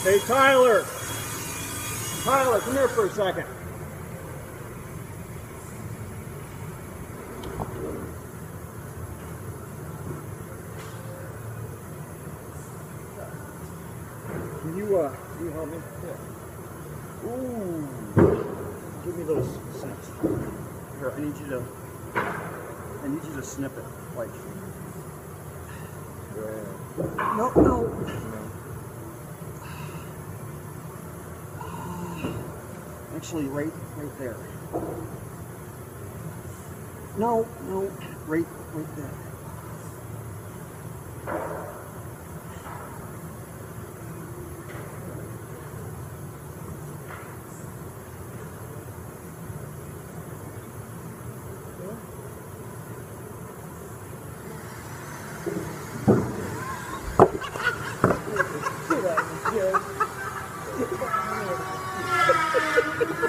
Hey, Tyler. Tyler, come here for a second. Can you help me? Yeah. Ooh. Give me those snips. Here, I need you to snip it, like. Yeah. No. Actually, right there. No, right there. Get out of here.